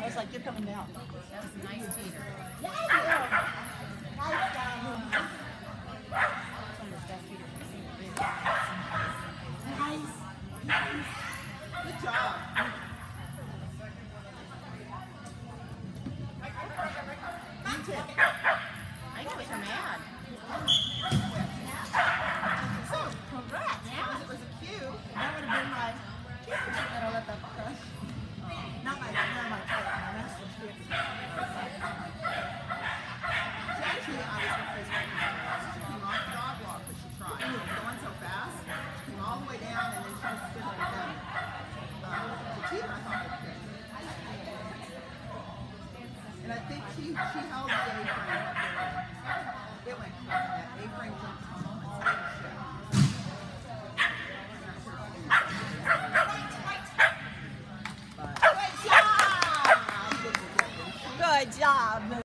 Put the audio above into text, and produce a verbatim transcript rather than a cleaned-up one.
was like, you're coming down. That was a nice teeter. Yeah, nice job. Nice. Nice. Good job. I think it was her mad. So, congrats. Yeah. It was a cue. That would have been my cue. And I let that crush. Not my, not my type, my master's cue. She actually, I was her Facebook. She came off the dog walk, but she tried. She was going so fast. She came all the way down, and then she was still like that. Um, the teeter, I thought was good. And I think she, she held the A-frame up there. It went quick. That A-frame jumped home and started to show. Good job! Good job!